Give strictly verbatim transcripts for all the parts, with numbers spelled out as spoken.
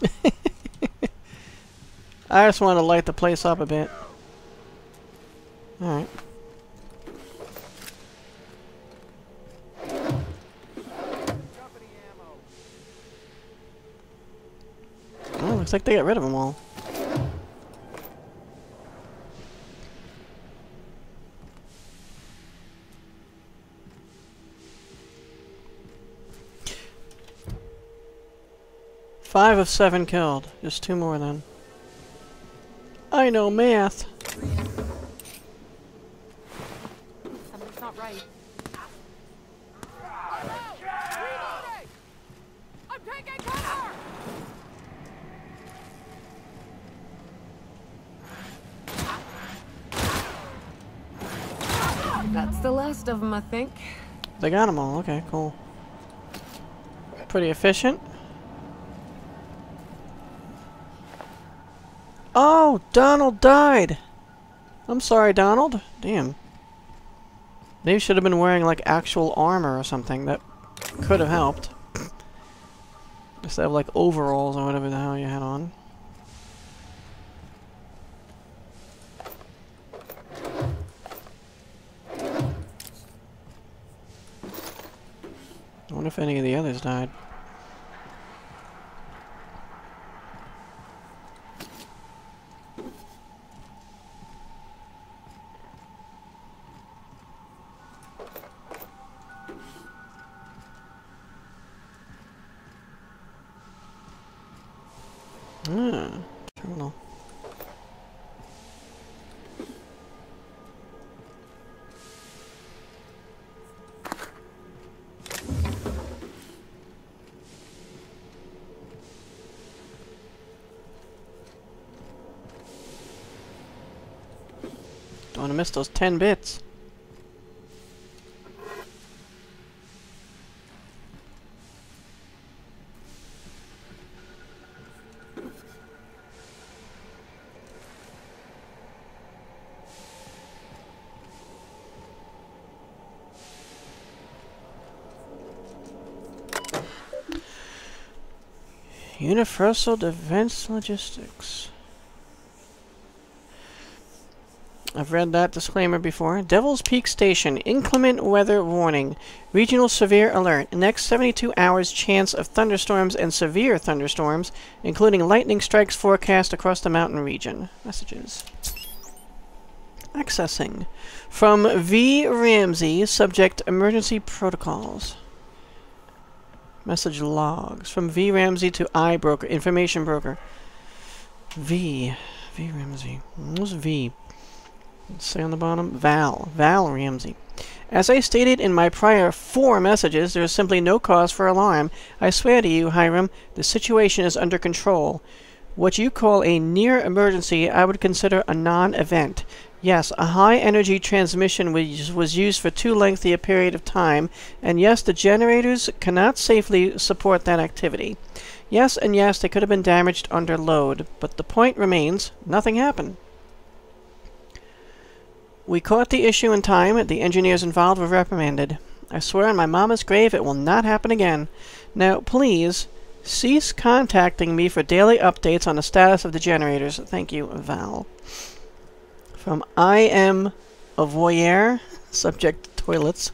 I just want to light the place up a bit. Alright. Oh, looks like they got rid of them all. Five of seven killed. Just two more then. I know math. Something's not right. I'm taking cover! That's the last of them, I think. They got them all. Okay, cool. Pretty efficient. Oh, Donald died! I'm sorry, Donald. Damn. They should have been wearing, like, actual armor or something. That could have helped. Instead of, like, overalls or whatever the hell you had on. I wonder if any of the others died. Ah, terminal. Don't want to miss those ten bits. Universal Defense Logistics. I've read that disclaimer before. Devil's Peak Station. Inclement weather warning. Regional severe alert. Next seventy-two hours chance of thunderstorms and severe thunderstorms, including lightning strikes forecast across the mountain region. Messages. Accessing. From V. Ramsey. Subject Emergency Protocols. Message logs. From V. Ramsey to I. Broker. Information Broker. V. V. Ramsey. What's V? Let's say on the bottom. Val. Val Ramsey. As I stated in my prior four messages, there is simply no cause for alarm. I swear to you, Hiram, the situation is under control. What you call a near emergency, I would consider a non-event. Yes, a high-energy transmission was, was used for too lengthy a period of time, and yes, the generators cannot safely support that activity. Yes, and yes, they could have been damaged under load, but the point remains, nothing happened. We caught the issue in time, the engineers involved were reprimanded. I swear on my mama's grave it will not happen again. Now, please, cease contacting me for daily updates on the status of the generators. Thank you, Val. From I am a voyeur, subject toilets,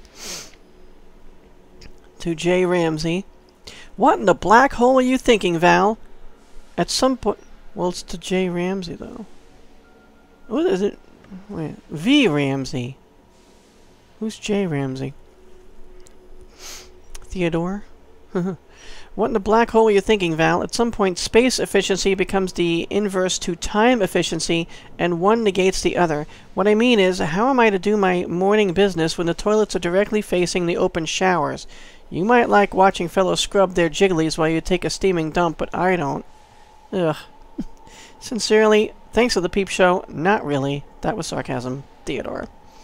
to J. Ramsey. What in the black hole are you thinking, Val? At some point... Well, it's to J. Ramsey, though. What is it? Wait. V. Ramsey. Who's J. Ramsey? Theodore? What in the black hole are you thinking, Val? At some point, space efficiency becomes the inverse to time efficiency, and one negates the other. What I mean is, how am I to do my morning business when the toilets are directly facing the open showers? You might like watching fellows scrub their jigglies while you take a steaming dump, but I don't. Ugh. Sincerely, thanks for the peep show. Not really. That was sarcasm. Theodore.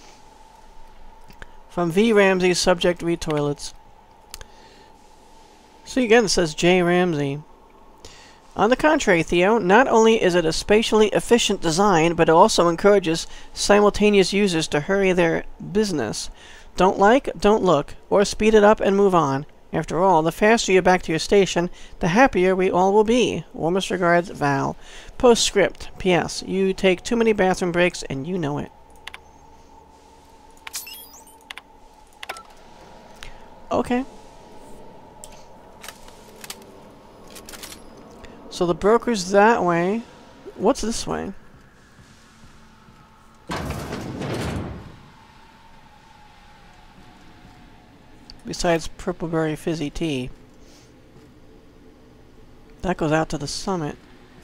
From V. Ramsey, subject read toilets. So again, it says J. Ramsey. On the contrary, Theo, not only is it a spatially efficient design, but it also encourages simultaneous users to hurry their business. Don't like, don't look, or speed it up and move on. After all, the faster you're back to your station, the happier we all will be. Warmest regards, Val. Postscript. P S. You take too many bathroom breaks, and you know it. Okay. So the broker's that way. What's this way? Besides Purpleberry Fizzy Tea. That goes out to the summit.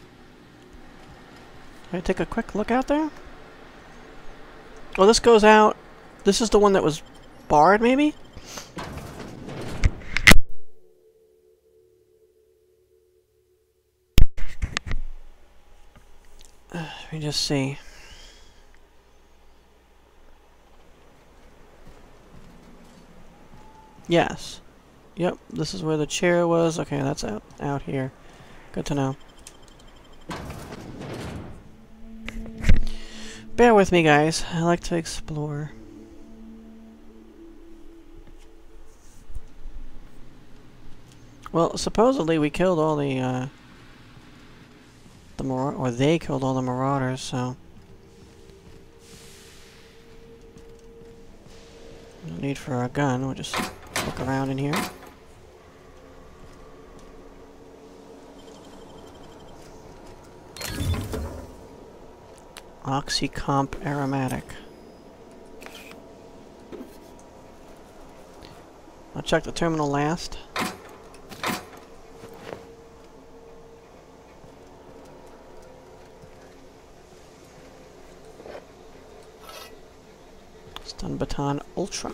Can I take a quick look out there? Oh, this goes out... This is the one that was barred, maybe? Uh, let me just see. Yes. Yep, this is where the chair was. Okay, that's out out here. Good to know. Bear with me, guys. I like to explore. Well, supposedly we killed all the, uh... the mar- or they killed all the marauders, so... No need for a gun, we'll just look around in here. Oxycomp aromatic. I'll check the terminal last. Stun Baton Ultra.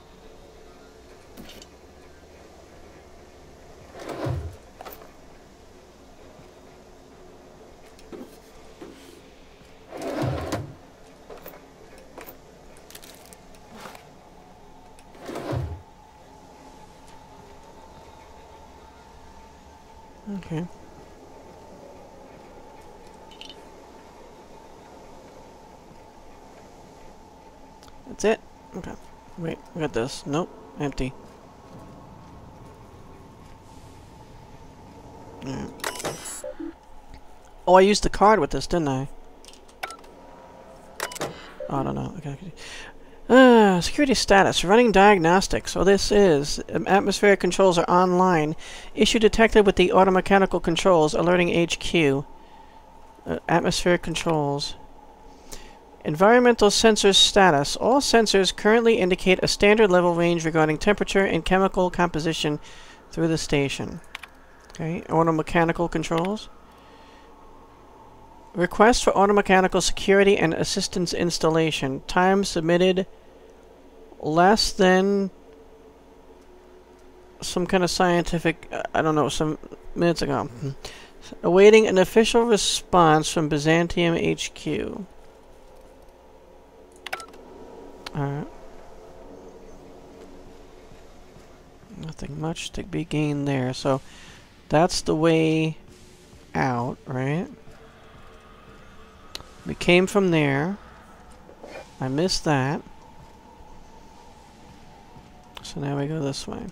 Okay. That's it? Okay. Wait, we got this. Nope. Empty. Alright. Oh, I used the card with this, didn't I? Oh, I don't know. Okay. okay. Uh, security status. Running diagnostics. So this is... Um, atmospheric controls are online. Issue detected with the automechanical controls. Alerting H Q. Uh, atmospheric controls. Environmental sensors status. All sensors currently indicate a standard level range regarding temperature and chemical composition through the station. Okay. Automechanical controls. Request for automechanical security and assistance installation. Time submitted less than some kind of scientific, uh, I don't know, some minutes ago. Awaiting an official response from Byzantium H Q. Alright. Nothing much to be gained there. So that's the way out, right? We came from there. I missed that. So now we go this way.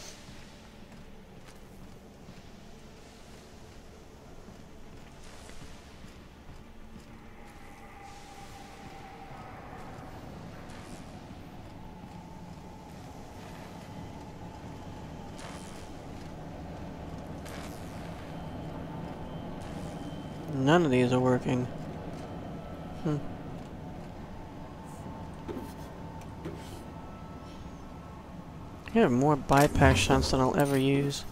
None of these are working. Hmm. I have more bypass shunts than I'll ever use.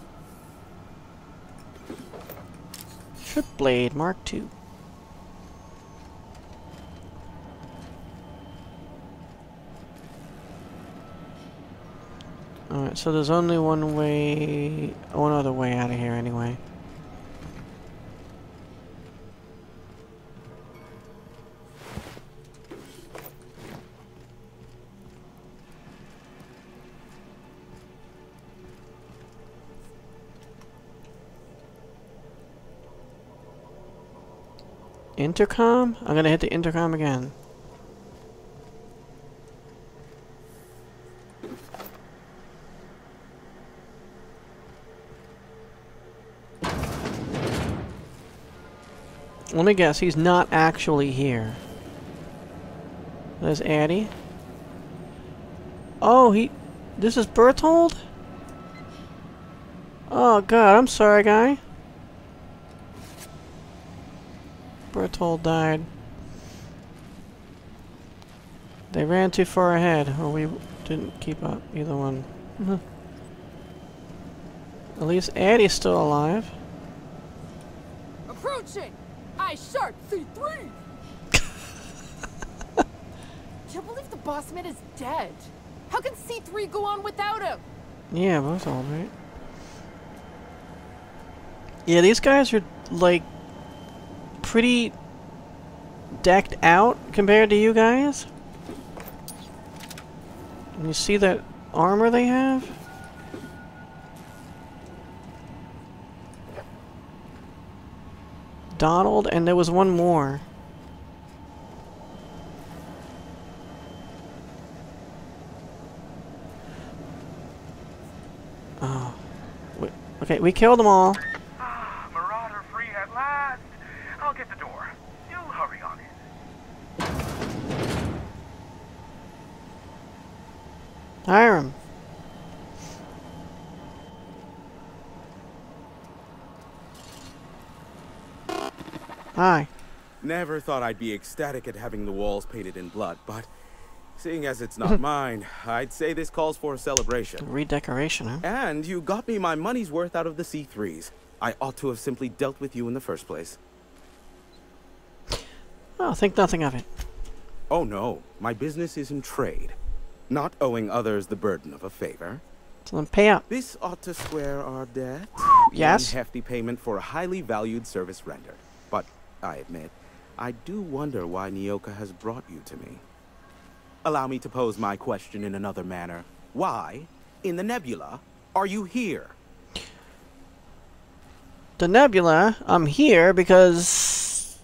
Trip Blade Mark two. Alright, so there's only one way, one other way out of here anyway. Intercom? I'm gonna hit the intercom again. Let me guess, he's not actually here. There's Addie. Oh, he... This is Berthold? Oh, God, I'm sorry, guy. Berthold died. They ran too far ahead, or we didn't keep up. Either one. At least Addie's still alive. Approaching! I sharp C three! Can't believe the boss man is dead. How can C three go on without him? Yeah, Berthold, right? Yeah, these guys are, like, pretty decked out compared to you guys. And you see that armor they have? Donald, and there was one more. Oh. Wait, okay, we killed them all. Ah, Marauder free at last. I'll get the door. You hurry on in. Hiram. Hi. Never thought I'd be ecstatic at having the walls painted in blood, but seeing as it's not mine, I'd say this calls for a celebration. Redecoration, huh? And you got me my money's worth out of the C threes. I ought to have simply dealt with you in the first place. Oh, think nothing of it. Oh no, my business is in trade, not owing others the burden of a favor. So then pay up. This ought to square our debt. Yes? One hefty payment for a highly valued service rendered. But I admit, I do wonder why Nyoka has brought you to me. Allow me to pose my question in another manner. Why, in the nebula, are you here? The nebula, I'm here because...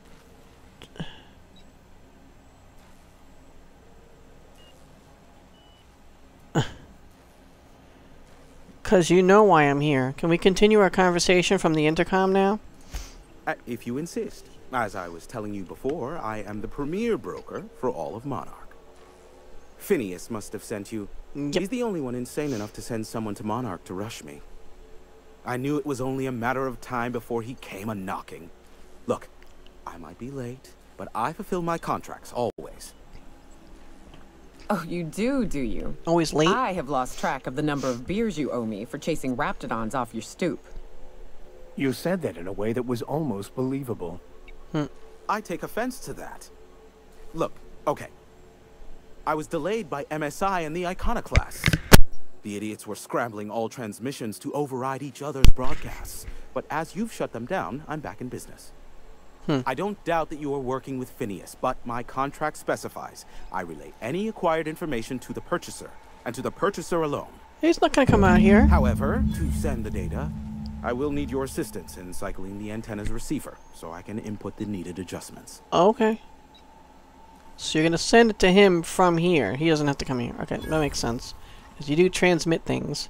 Because you know why I'm here. Can we continue our conversation from the intercom now? Uh, if you insist. As I was telling you before, I am the premier broker for all of Monarch. Phineas must have sent you. Yep. He's the only one insane enough to send someone to Monarch to rush me. I knew it was only a matter of time before he came a-knocking. Look, I might be late, but I fulfill my contracts, always. Oh, you do, do you? Always late? I have lost track of the number of beers you owe me for chasing raptidons off your stoop. You said that in a way that was almost believable. Hmm. I take offense to that. Look, okay. I was delayed by M S I and the Iconoclasts. The idiots were scrambling all transmissions to override each other's broadcasts. But as you've shut them down, I'm back in business. Hmm. I don't doubt that you are working with Phineas, but my contract specifies I relay any acquired information to the purchaser, and to the purchaser alone. He's not gonna come out here. However, to send the data, I will need your assistance in cycling the antenna's receiver, so I can input the needed adjustments. Okay. So you're gonna send it to him from here. He doesn't have to come here. Okay, that makes sense. Because you do transmit things.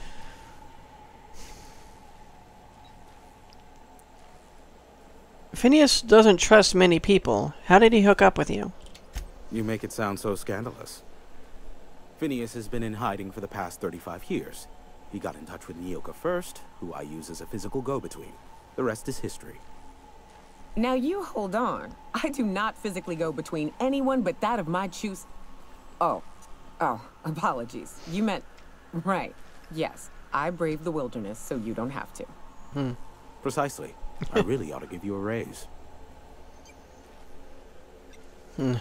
Phineas doesn't trust many people. How did he hook up with you? You make it sound so scandalous. Phineas has been in hiding for the past thirty-five years. He got in touch with Nyoka first, who I use as a physical go-between. The rest is history. Now you hold on. I do not physically go between anyone but that of my choose. Oh. Oh, apologies. You meant... Right. Yes. I braved the wilderness, so you don't have to. Hmm. Precisely. I really ought to give you a raise. Hmm.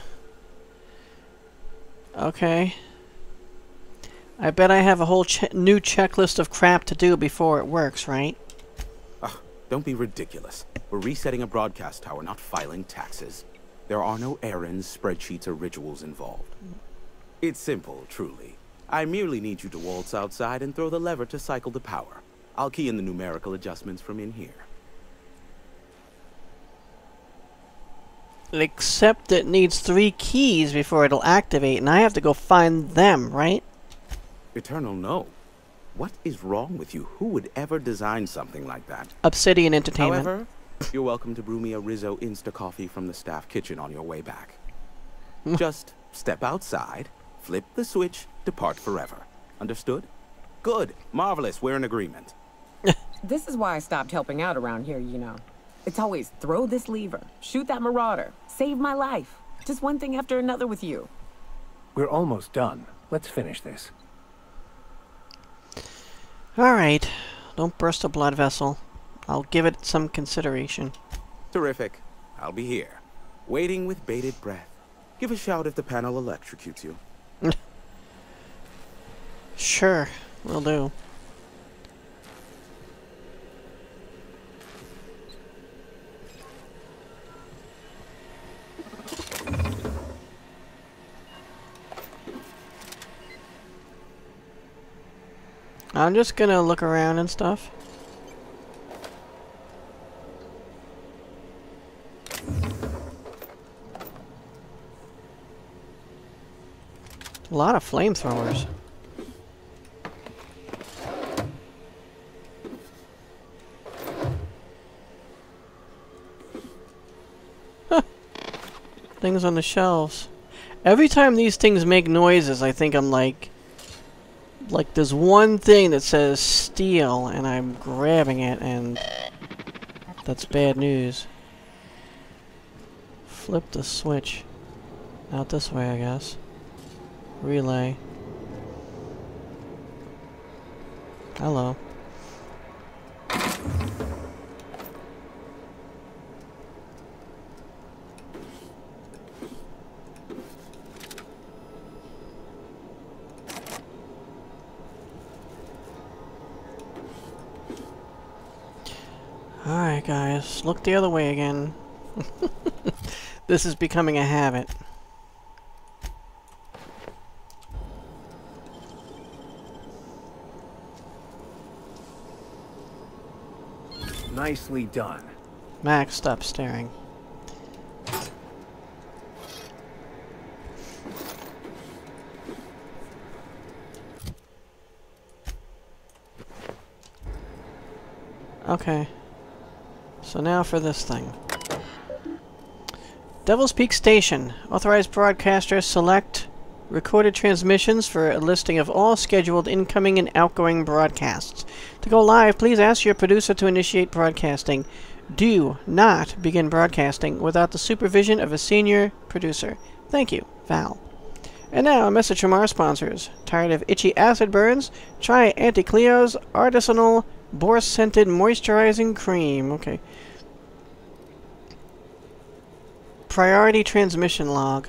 Okay. I bet I have a whole che new checklist of crap to do before it works, right? Ugh, don't be ridiculous. We're resetting a broadcast tower, not filing taxes. There are no errands, spreadsheets, or rituals involved. It's simple, truly. I merely need you to waltz outside and throw the lever to cycle the power. I'll key in the numerical adjustments from in here. Except it needs three keys before it'll activate, and I have to go find them, right? Eternal, no. What is wrong with you? Who would ever design something like that? Obsidian Entertainment. However, You're welcome to brew me a Rizzo Insta coffee from the staff kitchen on your way back. Just step outside, flip the switch, depart forever. Understood? Good. Marvelous. We're in agreement. This is why I stopped helping out around here, you know. It's always throw this lever, shoot that marauder, save my life. Just one thing after another with you. We're almost done. Let's finish this. Alright. Don't burst a blood vessel. I'll give it some consideration. Terrific. I'll be here, waiting with bated breath. Give a shout if the panel electrocutes you. Sure. Will do. I'm just gonna look around and stuff. A lot of flamethrowers. Huh. Things on the shelves. Every time these things make noises, I think I'm like... Like, there's one thing that says steal, and I'm grabbing it, and that's bad news. Flip the switch. Out this way, I guess. Relay. Hello. Alright guys, look the other way again. This is becoming a habit. Nicely done. Max, stop staring. Okay. So now for this thing. Devil's Peak Station. Authorized broadcasters select recorded transmissions for a listing of all scheduled incoming and outgoing broadcasts. To go live, please ask your producer to initiate broadcasting. Do not begin broadcasting without the supervision of a senior producer. Thank you, Val. And now, a message from our sponsors. Tired of itchy acid burns? Try Auntie Cleo's Artisanal Boar-Scented Moisturizing Cream. Okay. Priority transmission log.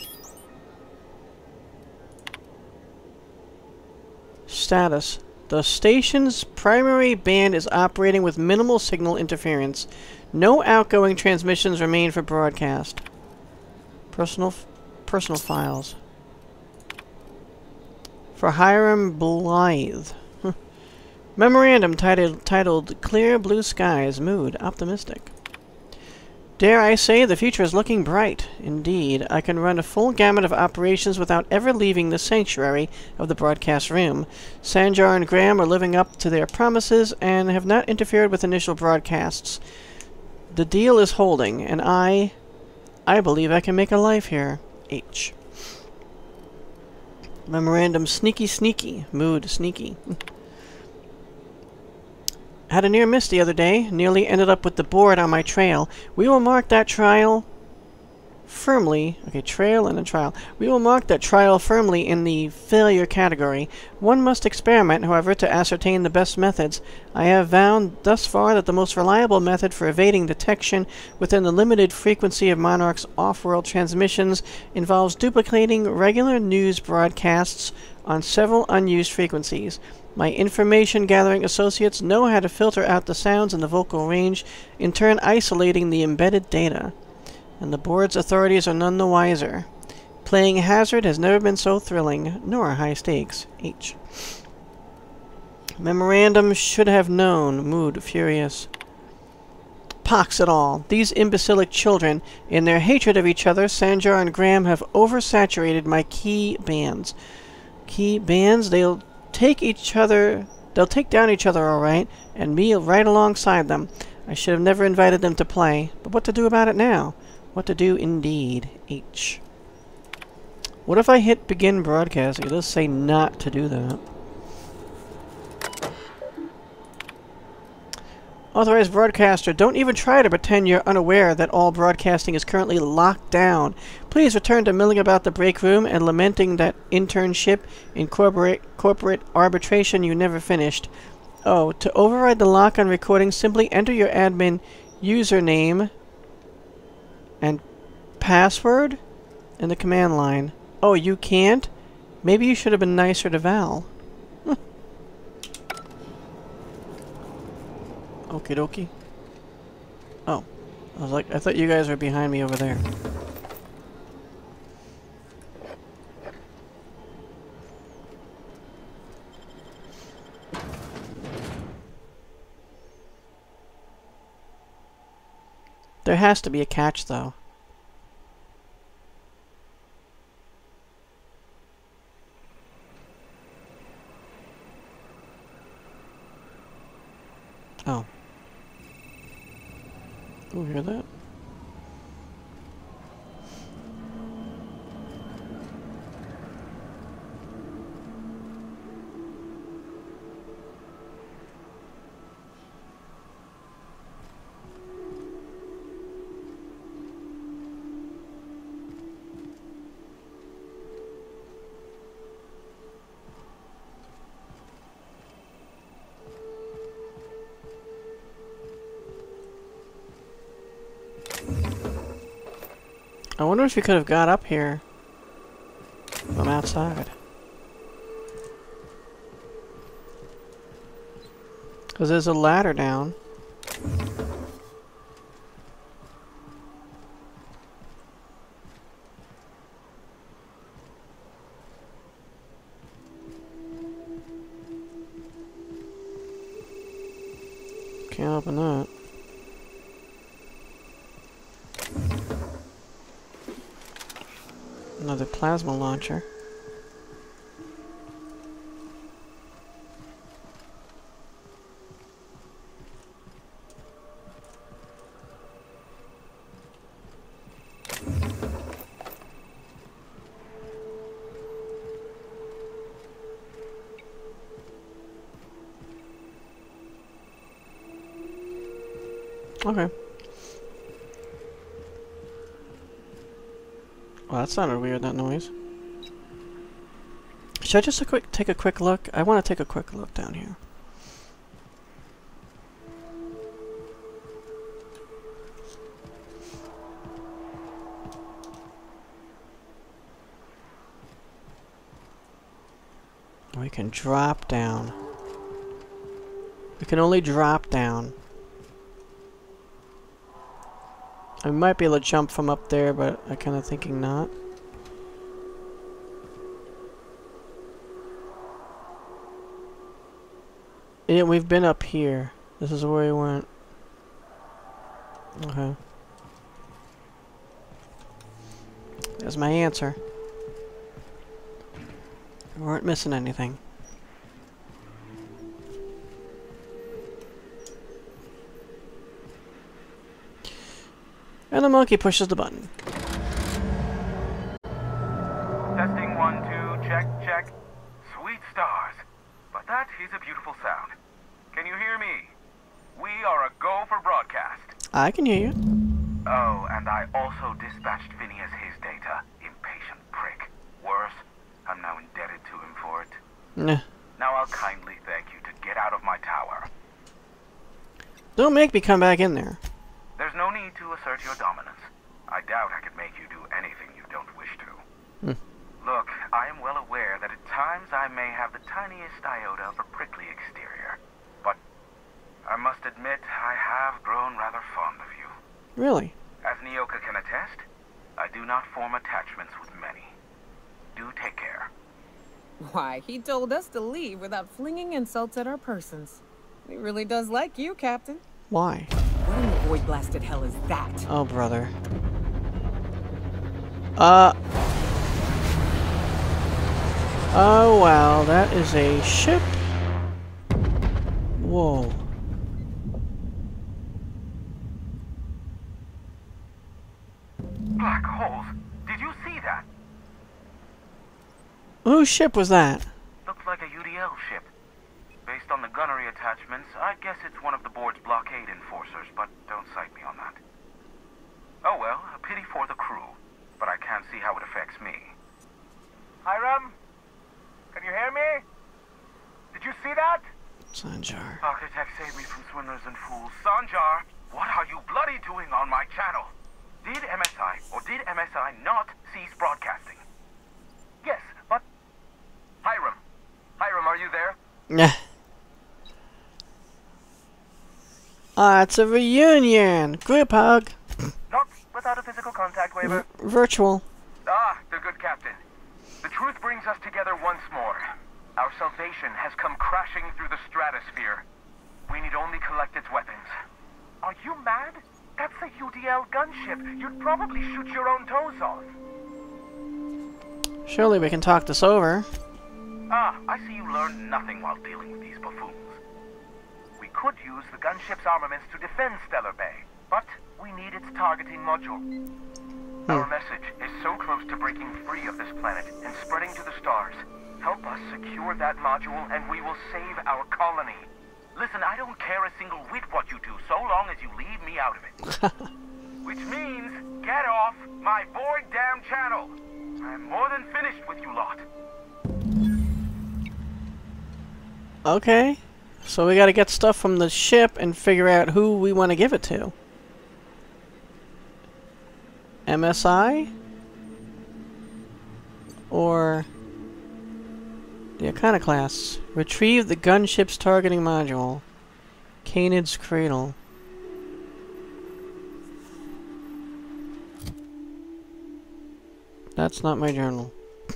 Status. The station's primary band is operating with minimal signal interference. No outgoing transmissions remain for broadcast. Personal f personal files. For Hiram Blythe. Memorandum titled, titled Clear Blue Skies, Mood Optimistic. Dare I say, the future is looking bright. Indeed, I can run a full gamut of operations without ever leaving the sanctuary of the broadcast room. Sanjar and Graham are living up to their promises and have not interfered with initial broadcasts. The deal is holding, and I... I believe I can make a life here. H. Memorandum Sneaky Sneaky. Mood Sneaky. Had a near miss the other day. Nearly ended up with the board on my trail. We will mark that trial firmly. Okay, trail and a trial. We will mark that trial firmly in the failure category. One must experiment, however, to ascertain the best methods. I have found thus far that the most reliable method for evading detection within the limited frequency of Monarch's off-world transmissions involves duplicating regular news broadcasts on several unused frequencies. My information-gathering associates know how to filter out the sounds in the vocal range, in turn isolating the embedded data. And the board's authorities are none the wiser. Playing hazard has never been so thrilling, nor high stakes. H. Memorandum should have known. Mood furious. Pox it all. These imbecilic children, in their hatred of each other, Sanjar and Graham have oversaturated my key bands. Key bands? They'll take each other... They'll take down each other, all right, and me right alongside them. I should have never invited them to play. But what to do about it now? What to do indeed. H. What if I hit begin broadcasting? It does say not to do that. Authorized broadcaster, don't even try to pretend you're unaware that all broadcasting is currently locked down. Please return to milling about the break room and lamenting that internship in corporate, corporate arbitration you never finished. Oh, to override the lock on recording, simply enter your admin username and password in the command line. Oh, you can't? Maybe you should have been nicer to Val. Okie dokie. Oh. I was like, I thought you guys were behind me over there. There has to be a catch, though. Oh. Oh, hear that? I wonder if you could have got up here from outside. Because there's a ladder down. Can't open that. Another plasma launcher. Okay. Well, that sounded weird, that noise. Should I just a quick take a quick look? I want to take a quick look down here. We can drop down. We can only drop down. I might be able to jump from up there, but I'm kind of thinking not. Yeah, we've been up here. This is where we went. Okay. There's my answer. We weren't missing anything. And the monkey pushes the button. Testing one, two, check, check. Sweet stars. But that is a beautiful sound. Can you hear me? We are a go for broadcast. I can hear you. Oh, and I also dispatched Phineas his data. Impatient prick. Worse, I'm now indebted to him for it. Nah. Now I'll kindly thank you to get out of my tower. Don't make me come back in there. There's no need to assert your dominance. I doubt I could make you do anything you don't wish to. Hmm. Look, I am well aware that at times I may have the tiniest iota of a prickly exterior. But I must admit I have grown rather fond of you. Really? As Nyoka can attest, I do not form attachments with many. Do take care. Why, he told us to leave without flinging insults at our persons. He really does like you, Captain. Why? What in the void blasted hell is that? Oh, brother. Uh... Oh, wow. That is a ship. Whoa. Whose ship was that? Looks like a U D L ship. Based on the gunnery attachments, I guess it's one of the board's blockade enforcers, but don't cite me on that. Oh well, a pity for the crew, but I can't see how it affects me. Hiram? Can you hear me? Did you see that? Sanjar. Architect, save me from swindlers and fools. Sanjar, what are you bloody doing on my channel? Did M S I or did M S I not cease broadcasting? Yes, but... Hiram. Hiram, are you there? Nah. Ah, it's a reunion! Group hug! Not without a physical contact waiver. V virtual. Ah, the good captain. The truth brings us together once more. Our salvation has come crashing through the stratosphere. We need only collect its weapons. Are you mad? That's a U D L gunship. You'd probably shoot your own toes off. Surely we can talk this over. Ah, I see you learned nothing while dealing with these buffoons. We could use the gunship's armaments to defend Stellar Bay, but we need its targeting module. Hmm. Our message is so close to breaking free of this planet and spreading to the stars. Help us secure that module and we will save our colony. Listen, I don't care a single whit what you do, so long as you leave me out of it. Which means, get off my bored damn channel. I'm more than finished with you lot. Okay. So we gotta get stuff from the ship and figure out who we want to give it to. M S I? Or... the Iconoclasts. Retrieve the gunship's targeting module. Canid's Cradle. That's not my journal.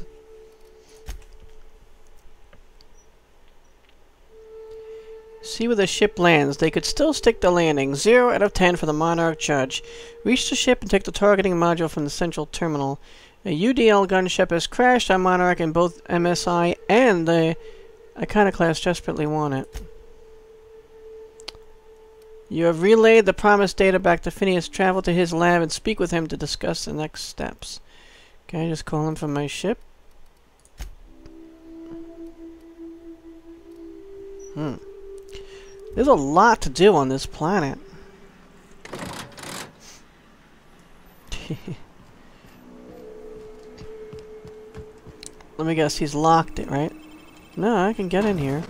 See where the ship lands. They could still stick the landing. Zero out of ten for the Monarch Judge. Reach the ship and take the targeting module from the central terminal. A U D L gunship has crashed on Monarch and both M S I and the Iconoclast desperately want it. You have relayed the promised data back to Phineas. Travel to his lab and speak with him to discuss the next steps. Can I just call him from my ship? Hmm. There's a lot to do on this planet. Let me guess, he's locked it, right? No, I can get in here.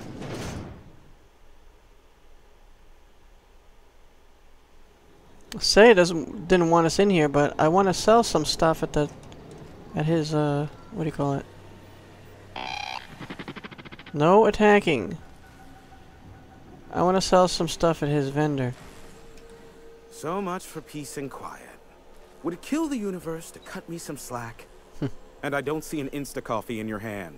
Say doesn't didn't want us in here, but I want to sell some stuff at the at his uh what do you call it? No attacking. I want to sell some stuff at his vendor. So much for peace and quiet. Would it kill the universe to cut me some slack? And I don't see an Insta-coffee in your hand.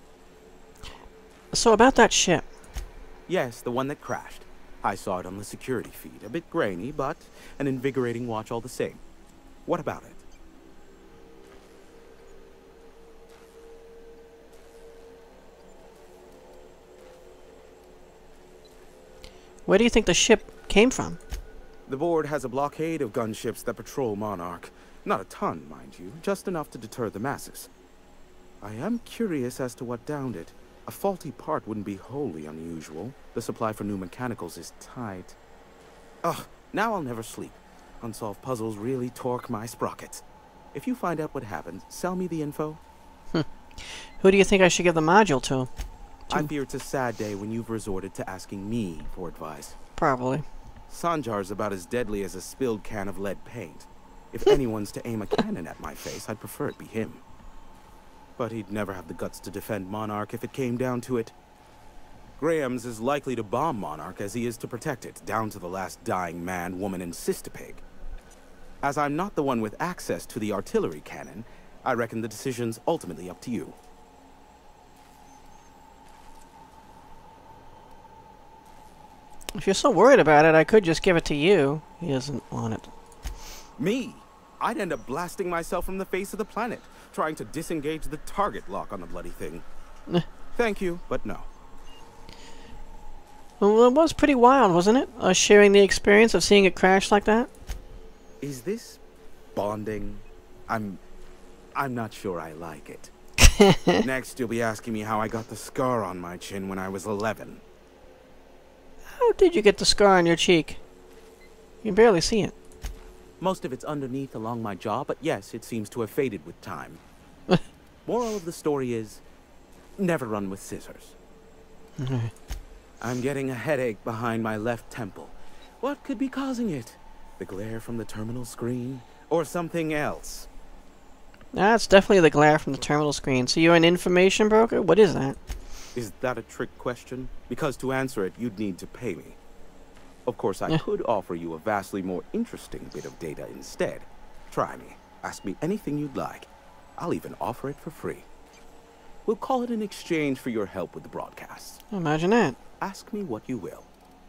So about that ship. Yes, the one that crashed. I saw it on the security feed. A bit grainy, but an invigorating watch all the same. What about it? Where do you think the ship came from? The board has a blockade of gunships that patrol Monarch. Not a ton, mind you, just enough to deter the masses. I am curious as to what downed it. A faulty part wouldn't be wholly unusual. The supply for new mechanicals is tight. Ugh, now I'll never sleep. Unsolved puzzles really torque my sprockets. If you find out what happened, sell me the info. Hmm. Who do you think I should give the module to? I fear it's a sad day when you've resorted to asking me for advice. Probably. Sanjar's about as deadly as a spilled can of lead paint. If anyone's to aim a cannon at my face, I'd prefer it be him. But he'd never have the guts to defend Monarch if it came down to it. Graham's as likely to bomb Monarch as he is to protect it, down to the last dying man, woman, and sister-pig. As I'm not the one with access to the artillery cannon, I reckon the decision's ultimately up to you. If you're so worried about it, I could just give it to you. He doesn't want it. Me? I'd end up blasting myself from the face of the planet, trying to disengage the target lock on the bloody thing. Thank you, but no. Well, it was pretty wild, wasn't it? Us sharing the experience of seeing it crash like that? Is this bonding? I'm... I'm not sure I like it. Next, you'll be asking me how I got the scar on my chin when I was eleven. How did you get the scar on your cheek? You can barely see it. Most of it's underneath along my jaw, but yes, it seems to have faded with time. Moral of the story is, never run with scissors. I'm getting a headache behind my left temple. What could be causing it? The glare from the terminal screen? Or something else? That's definitely the glare from the terminal screen. So you're an information broker? What is that? Is that a trick question? Because to answer it, you'd need to pay me. Of course, I could offer you a vastly more interesting bit of data instead. Try me. Ask me anything you'd like. I'll even offer it for free. We'll call it an exchange for your help with the broadcasts. Imagine that. Ask me what you will.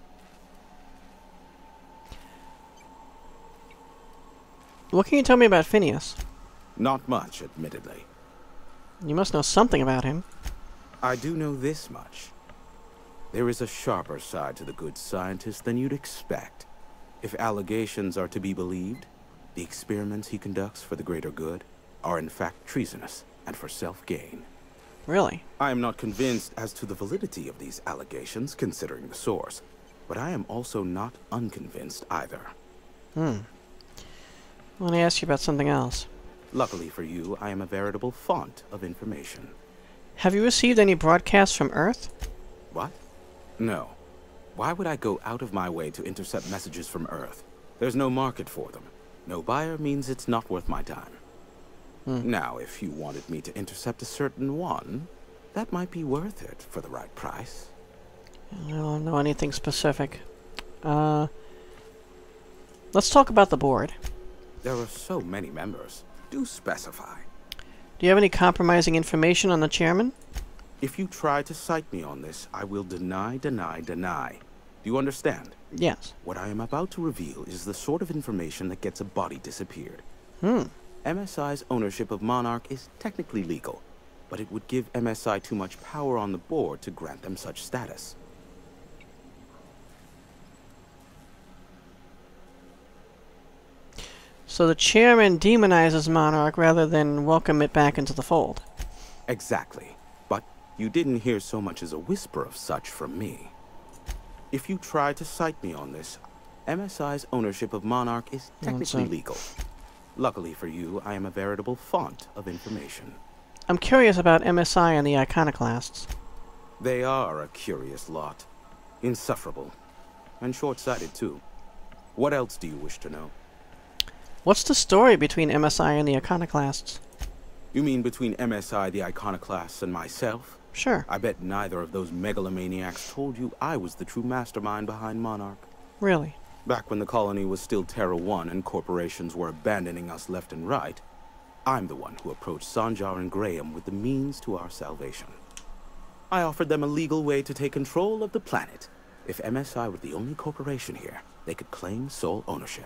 What can you tell me about Phineas? Not much, admittedly. You must know something about him. I do know this much. There is a sharper side to the good scientist than you'd expect. If allegations are to be believed, the experiments he conducts for the greater good are in fact treasonous and for self-gain. Really? I am not convinced as to the validity of these allegations, considering the source, but I am also not unconvinced either. Hmm. I want to ask you about something else. Luckily for you, I am a veritable font of information. Have you received any broadcasts from Earth? What? No. Why would I go out of my way to intercept messages from Earth? There's no market for them. No buyer means it's not worth my time. Hmm. Now, if you wanted me to intercept a certain one, that might be worth it for the right price. I don't know anything specific. Uh, let's talk about the board. There are so many members. Do specify. Do you have any compromising information on the chairman? If you try to cite me on this, I will deny, deny, deny. Do you understand? Yes. What I am about to reveal is the sort of information that gets a body disappeared. Hmm. M S I's ownership of Monarch is technically legal, but it would give M S I too much power on the board to grant them such status. So the chairman demonizes Monarch rather than welcome it back into the fold. Exactly. But you didn't hear so much as a whisper of such from me. If you try to cite me on this, M S I's ownership of Monarch is technically legal. Luckily for you, I am a veritable font of information. I'm curious about M S I and the Iconoclasts. They are a curious lot. Insufferable. And short-sighted, too. What else do you wish to know? What's the story between M S I and the Iconoclasts? You mean between M S I, the Iconoclasts, and myself? Sure. I bet neither of those megalomaniacs told you I was the true mastermind behind Monarch. Really? Back when the colony was still Terra One and corporations were abandoning us left and right, I'm the one who approached Sanjar and Graham with the means to our salvation. I offered them a legal way to take control of the planet. If M S I were the only corporation here, they could claim sole ownership.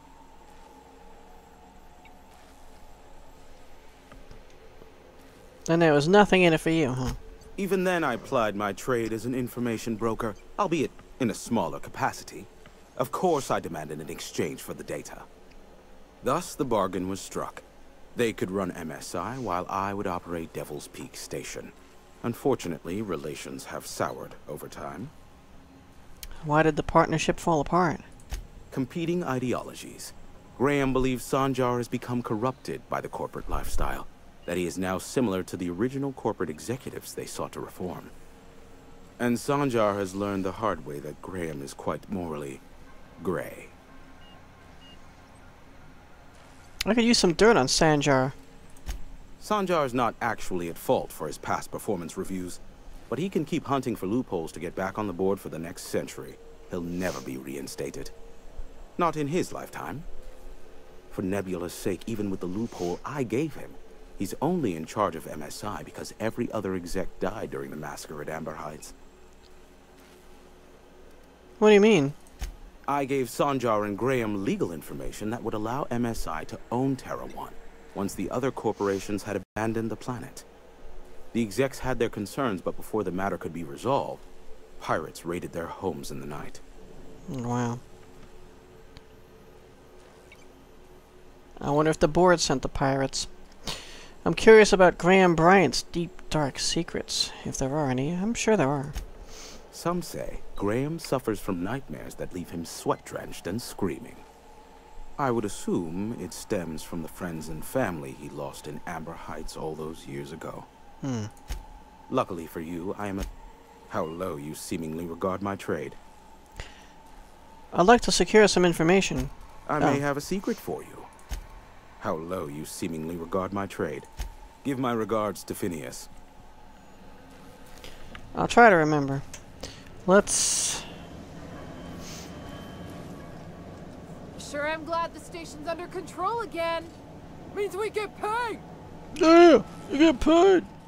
And there was nothing in it for you, huh? Even then, I plied my trade as an information broker, albeit in a smaller capacity. Of course, I demanded an exchange for the data. Thus, the bargain was struck. They could run M S I while I would operate Devil's Peak Station. Unfortunately, relations have soured over time. Why did the partnership fall apart? Competing ideologies. Graham believes Sanjar has become corrupted by the corporate lifestyle, that he is now similar to the original corporate executives they sought to reform. And Sanjar has learned the hard way that Graham is quite morally gray. I could use some dirt on Sanjar. Sanjar is not actually at fault for his past performance reviews, but he can keep hunting for loopholes to get back on the board for the next century. He'll never be reinstated. Not in his lifetime. For Nebula's sake, even with the loophole I gave him, he's only in charge of M S I because every other exec died during the massacre at Amber Heights. What do you mean? I gave Sanjar and Graham legal information that would allow M S I to own Terra One, once the other corporations had abandoned the planet. The execs had their concerns, but before the matter could be resolved, pirates raided their homes in the night. Wow. I wonder if the board sent the pirates. I'm curious about Graham Bryant's deep, dark secrets, if there are any. I'm sure there are. Some say Graham suffers from nightmares that leave him sweat-drenched and screaming. I would assume it stems from the friends and family he lost in Amber Heights all those years ago. Hmm. Luckily for you, I am a... How low you seemingly regard my trade. I'd like to secure some information. I Oh. may have a secret for you. How low you seemingly regard my trade. Give my regards to Phineas. I'll try to remember. Let's... Sure am glad the station's under control again. Means we get paid. Yeah, you get paid.